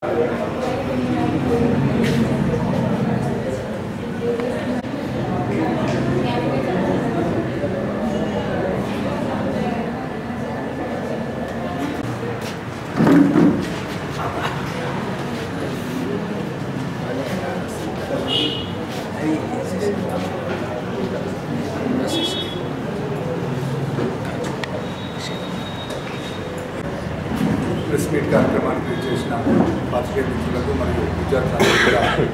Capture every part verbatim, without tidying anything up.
Press meet కార్యక్రమానికి చేసిన పాత్రికేయ మిత్రులకు మరియు విద్యార్థులకు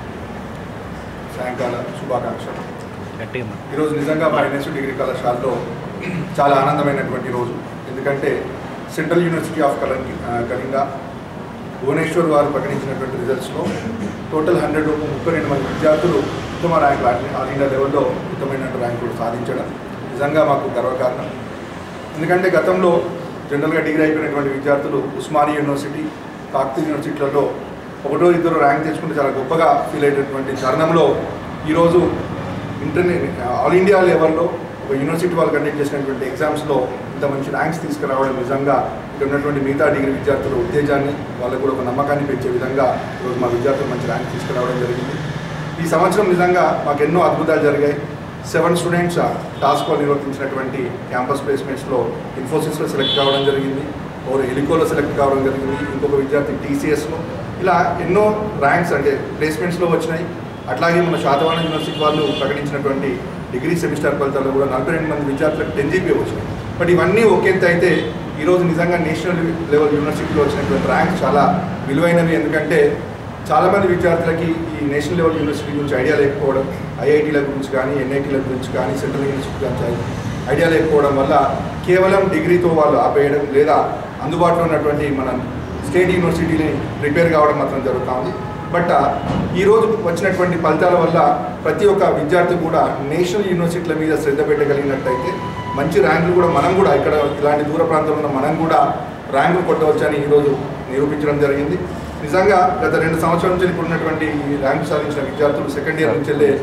సాయంకాల శుభాకాంక్షలు. ఈరోజు నిజంగా మా ఎన్ఎస్యు డిగ్రీ కళాశాలలో చాలా ఆనందమైనటువంటి రోజు. ఎందుకంటే సెంట్రల్ యూనివర్సిటీ ఆఫ్ కలంగి కళింగా భువనేశ్వర్ వారు ప్రకటించినటువంటి రిజల్ట్స్లో టోటల్ హండ్రెడ్ ముప్పై రెండు మంది విద్యార్థులు ఉత్తమ ర్యాంకులు ఆల్ ఇండియా లెవెల్లో ఉత్తమమైన ర్యాంకులు సాధించడం నిజంగా మాకు గర్వకారణం. ఎందుకంటే గతంలో జనరల్గా డిగ్రీ అయిపోయినటువంటి విద్యార్థులు ఉస్మానియా యూనివర్సిటీ, కాకతీయ యూనివర్సిటీలలో ఒకటో ఇద్దరు ర్యాంక్ తెచ్చుకుంటే చాలా గొప్పగా ఫీల్ అయ్యేటటువంటి తరుణంలో ఈరోజు ఇంటర్నే ఆల్ ఇండియా లెవెల్లో ఒక యూనివర్సిటీ వాళ్ళు కండక్ట్ చేసినటువంటి ఎగ్జామ్స్లో ఇంత మంచి ర్యాంక్స్ తీసుకురావడం నిజంగా ఇక్కడ ఉన్నటువంటి మిగతా డిగ్రీ విద్యార్థుల ఉత్తేజాన్ని వాళ్ళకు కూడా ఒక నమ్మకాన్ని పెంచే విధంగా ఈరోజు మా విద్యార్థులు మంచి ర్యాంక్ తీసుకురావడం జరిగింది. ఈ సంవత్సరం నిజంగా మాకు ఎన్నో అద్భుతాలు జరిగాయి. సెవెన్ స్టూడెంట్స్ టాస్క్ ఫోర్స్ నిర్వర్తించినటువంటి క్యాంపస్ ప్లేస్మెంట్స్లో ఇన్ఫోసిస్లో సెలెక్ట్ కావడం జరిగింది, ఒకరు హెలికోలో సెలెక్ట్ కావడం జరిగింది, ఇంకొక విద్యార్థి టీసీఎస్లో. ఇలా ఎన్నో ర్యాంక్స్ అంటే ప్లేస్మెంట్స్లో వచ్చినాయి. అట్లాగే మన శాతవాహన యూనివర్సిటీ వాళ్ళు ప్రకటించినటువంటి డిగ్రీ సెమిస్టర్ ఫలితాల్లో కూడా నలభై రెండు మంది విద్యార్థులకు టెన్ జీపీ వచ్చినాయి. బట్ ఇవన్నీ ఒకేంత అయితే ఈరోజు నిజంగా నేషనల్ లెవెల్ యూనివర్సిటీలో వచ్చినటువంటి ర్యాంక్స్ చాలా విలువైనవి. ఎందుకంటే చాలామంది విద్యార్థులకి ఈ నేషనల్ లెవెల్ యూనివర్సిటీ గురించి ఐడియా లేకపోవడం, ఐఐటీల గురించి కానీ ఎన్ఐటీల గురించి కానీ సెంట్రల్ యూనివర్సిటీ గురించి ఐడియా లేకపోవడం వల్ల కేవలం డిగ్రీతో వాళ్ళు ఆపేయడం లేదా అందుబాటులో ఉన్నటువంటి మన స్టేట్ యూనివర్సిటీని ప్రిపేర్ కావడం మాత్రం జరుగుతూ ఉంది. బట్ ఈరోజు వచ్చినటువంటి ఫలితాల వల్ల ప్రతి ఒక్క విద్యార్థి కూడా నేషనల్ యూనివర్సిటీల మీద శ్రద్ధ పెట్టగలిగినట్టయితే మంచి ర్యాంకులు కూడా మనం కూడా ఇక్కడ ఇలాంటి దూర ప్రాంతంలో ఉన్న మనం కూడా ర్యాంకులు కొట్టవచ్చని ఈరోజు నిరూపించడం జరిగింది. నిజంగా గత రెండు సంవత్సరాల నుంచి ఇప్పుడు ఉన్నటువంటి ర్యాంక్ సాధించిన విద్యార్థులు సెకండ్ ఇయర్ నుంచి వెళ్ళే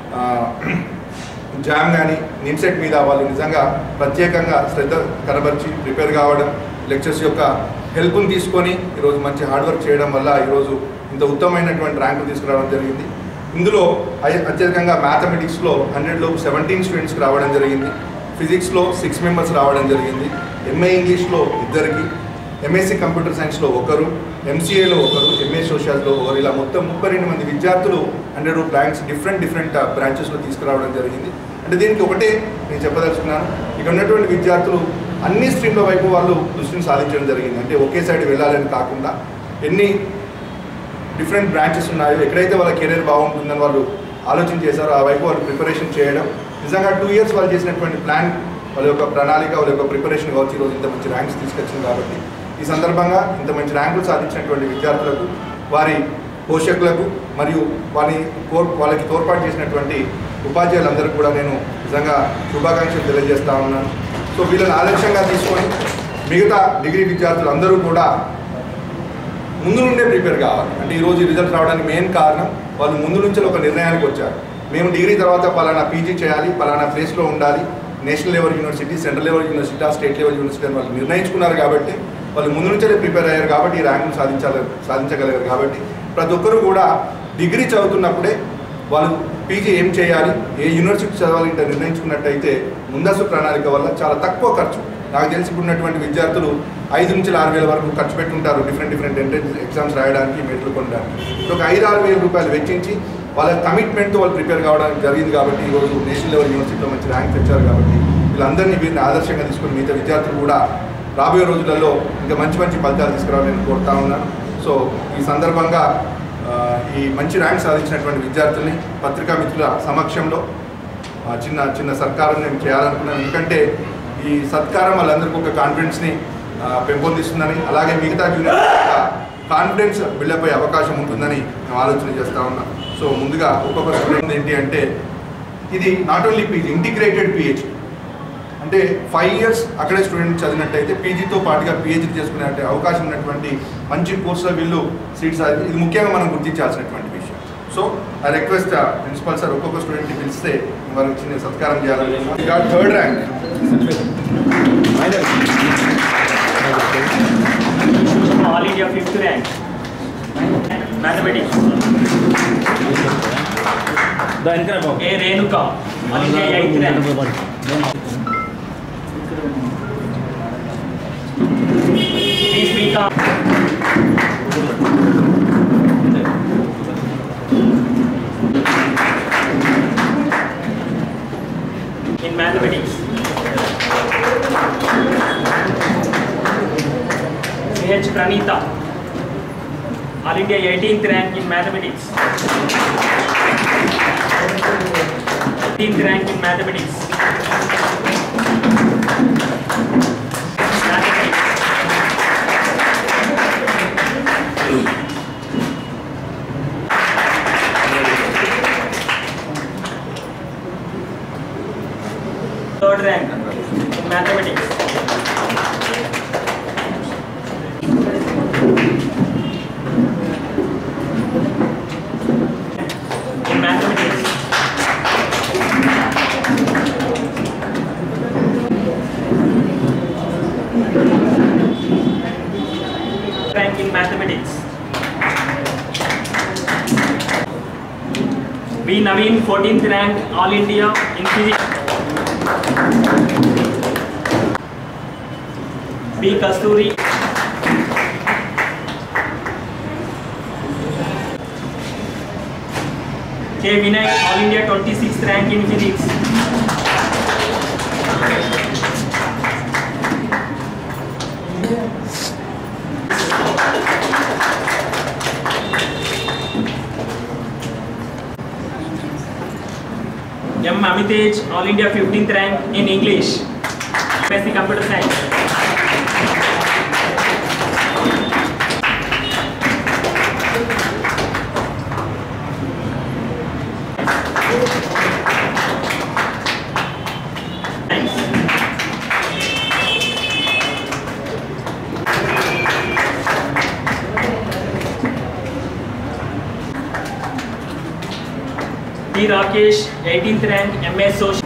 జామ్ కానీ నిమ్సెట్ మీద వాళ్ళు నిజంగా ప్రత్యేకంగా శ్రద్ధ కనబరిచి ప్రిపేర్ కావడం, లెక్చర్స్ యొక్క హెల్ప్ని తీసుకొని ఈరోజు మంచి హార్డ్ వర్క్ చేయడం వల్ల ఈరోజు ఇంత ఉత్తమమైనటువంటి ర్యాంకులు తీసుకురావడం జరిగింది. ఇందులో అత్యధికంగా మ్యాథమెటిక్స్లో హండ్రెడ్లో సెవెంటీన్ స్టూడెంట్స్కి రావడం జరిగింది, ఫిజిక్స్లో సిక్స్ మెంబర్స్ రావడం జరిగింది, ఎంఏ ఇంగ్లీష్లో ఇద్దరికి, ఎంఎస్సీ కంప్యూటర్ సైన్స్లో ఒకరు, ఎంసీఏలో ఒకరు, ఎంఏ సోషల్స్లో ఒకరు, ఇలా మొత్తం ముప్పై రెండు మంది విద్యార్థులు హండ్రెడ్ ర్యాంక్స్ డిఫరెంట్ డిఫరెంట్ బ్రాంచెస్లో తీసుకురావడం జరిగింది. అంటే దీనికి ఒకటే నేను చెప్పదలుచుకున్నాను, ఇక్కడ ఉన్నటువంటి విద్యార్థులు అన్ని స్ట్రీమ్ల వైపు వాళ్ళు దృష్టిని సాధించడం జరిగింది. అంటే ఒకే సైడ్ వెళ్ళాలని కాకుండా ఎన్ని డిఫరెంట్ బ్రాంచెస్ ఉన్నాయో, ఎక్కడైతే వాళ్ళ కెరీర్ బాగుంటుందని వాళ్ళు ఆలోచన చేశారో ఆ వైపు వాళ్ళు ప్రిపరేషన్ చేయడం. నిజంగా టూ ఇయర్స్ వాళ్ళు చేసినటువంటి ప్లాన్, వాళ్ళ యొక్క ప్రణాళిక, వాళ్ళ యొక్క ప్రిపరేషన్ కావచ్చు ఈరోజు ఇంత మంచి ర్యాంక్స్ తీసుకొచ్చింది. కాబట్టి ఈ సందర్భంగా ఇంత మంచి ర్యాంకులు సాధించినటువంటి విద్యార్థులకు, వారి పోషకులకు మరియు వారి కోర్ వాళ్ళకి తోడ్పాటు చేసినటువంటి ఉపాధ్యాయులందరికీ కూడా నేను నిజంగా శుభాకాంక్షలు తెలియజేస్తా ఉన్నాను. సో వీళ్ళని ఆదర్శంగా తీసుకొని మిగతా డిగ్రీ విద్యార్థులు అందరూ కూడా ముందు నుండే ప్రిపేర్ కావాలి. అంటే ఈరోజు రిజల్ట్ రావడానికి మెయిన్ కారణం వాళ్ళు ముందు నుంచి ఒక నిర్ణయానికి వచ్చారు. మేము డిగ్రీ తర్వాత పలానా పీజీ చేయాలి, పలానా ప్లేస్లో ఉండాలి, national level university, central level university, state level university అని వాళ్ళు నిర్ణయించుకున్నారు. కాబట్టి వాళ్ళు ముందు నుంచే ప్రిపేర్ అయ్యారు కాబట్టి ఈ ర్యాంకులు సాధించాలి సాధించగలిగారు. కాబట్టి ప్రతి ఒక్కరూ కూడా డిగ్రీ చదువుతున్నప్పుడే వాళ్ళు పీజీ ఏం చేయాలి, ఏ యూనివర్సిటీ చదవాలి అంటే నిర్ణయించుకున్నట్టయితే ముందస్తు ప్రణాళిక వల్ల చాలా తక్కువ ఖర్చు, నాకు తెలిసి ఉన్నటువంటి విద్యార్థులు ఐదు నుంచి ఆరు వేల వరకు ఖర్చు పెట్టుంటారు డిఫరెంట్ డిఫరెంట్ ఎంట్రన్స్ ఎగ్జామ్స్ రాయడానికి, మెట్లు కొనడానికి. ఒక ఐదు ఆరు వేల రూపాయలు వెచ్చించి వాళ్ళ కమిట్మెంట్తో వాళ్ళు ప్రిపేర్ కావడానికి జరిగింది. కాబట్టి ఈరోజు నేషనల్ లెవెల్ యూనివర్సిటీలో మంచి ర్యాంక్ తెచ్చారు. కాబట్టి వీళ్ళందరినీ వీరిని ఆదర్శంగా తీసుకుని మిగతా విద్యార్థులు కూడా రాబోయే రోజులలో ఇంకా మంచి మంచి ఫలితాలు తీసుకురావాలని కోరుతా ఉన్నాను. సో ఈ సందర్భంగా ఈ మంచి ర్యాంక్ సాధించినటువంటి విద్యార్థుల్ని పత్రికా మిత్రుల సమక్షంలో చిన్న చిన్న సత్కారం నేను చేయాలనుకున్నాను. ఎందుకంటే ఈ సత్కారం వాళ్ళందరికీ ఒక కాన్ఫిడెన్స్ని పెంపొందిస్తుందని, అలాగే మిగతా జూనియర్ కాన్ఫిడెన్స్ బిల్డప్ అయ్యే అవకాశం ఉంటుందని మేము ఆలోచన చేస్తూ ఉన్నాం. సో ముందుగా ఒక్కొక్క స్టూడెంట్ ఏంటి అంటే ఇది not only PG, integrated PhD అంటే ఫైవ్ ఇయర్స్ అక్కడే స్టూడెంట్ చదివినట్టయితే పీజీతో పాటుగా పిహెచ్డీ చేసుకునే అవకాశం ఉన్నటువంటి మంచి కోర్సులో వీళ్ళు సీట్స్, ఇది ముఖ్యంగా మనం గుర్తించాల్సినటువంటి విషయం. So I request principal sir ఒక్కొక్క స్టూడెంట్ని పిలిస్తే వారికి చిన్న సత్కారం చేయాలని. Third rank all India fifth rank Mathematics. A Renuka. All India eighth rank. Please speak up. In mathematics. C H Pranita. All India eighteenth rank in mathematics. eighteenth rank in mathematics. Mathematics. Third rank in mathematics. In mathematics. Rank in mathematics. B Naveen, fourteenth rank All India in physics. B Kasturi. K Vinay, All India twenty-sixth rank in physics. M Amitej, All India fifteenth rank in English. M S C Computer Science. D Rakesh, eighteenth rank M A Social.